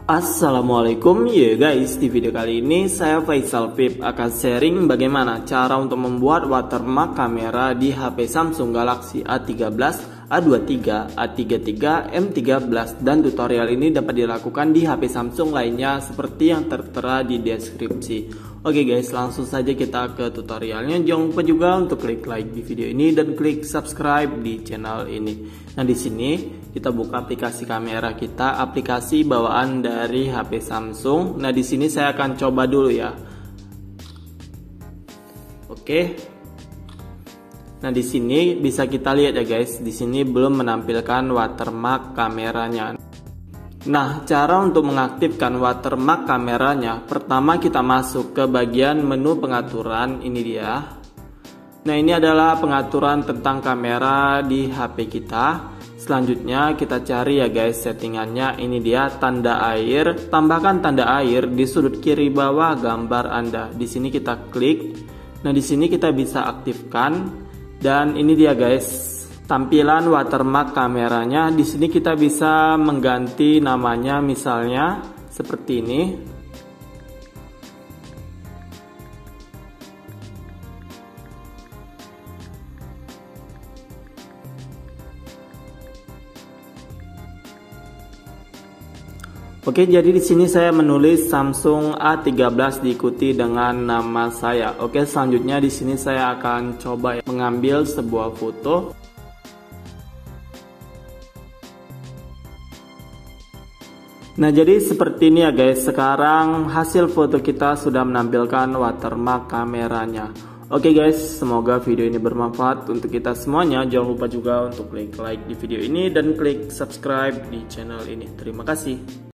Assalamualaikum ya guys, di video kali ini saya Faisal Vip akan sharing bagaimana cara untuk membuat watermark kamera di HP Samsung Galaxy A13, A23, A33, M13 dan tutorial ini dapat dilakukan di HP Samsung lainnya seperti yang tertera di deskripsi. Oke guys, langsung saja kita ke tutorialnya. Jangan lupa juga untuk klik like di video ini dan klik subscribe di channel ini. Nah, di sini kita buka aplikasi kamera kita, aplikasi bawaan dari HP Samsung. Nah, di sini saya akan coba dulu ya. Oke. Nah, di sini bisa kita lihat ya guys, di sini belum menampilkan watermark kameranya. Nah, cara untuk mengaktifkan watermark kameranya, pertama kita masuk ke bagian menu pengaturan, ini dia. Nah, ini adalah pengaturan tentang kamera di HP kita. Selanjutnya kita cari ya guys settingannya, ini dia tanda air, tambahkan tanda air di sudut kiri bawah gambar Anda. Di sini kita klik. Nah, di sini kita bisa aktifkan dan ini dia guys tampilan watermark kameranya. Di sini kita bisa mengganti namanya misalnya seperti ini. Oke, jadi di sini saya menulis Samsung A13 diikuti dengan nama saya. Oke, selanjutnya di sini saya akan coba mengambil sebuah foto. Nah, jadi seperti ini ya guys. Sekarang hasil foto kita sudah menampilkan watermark kameranya. Oke guys, semoga video ini bermanfaat untuk kita semuanya. Jangan lupa juga untuk klik like di video ini dan klik subscribe di channel ini. Terima kasih.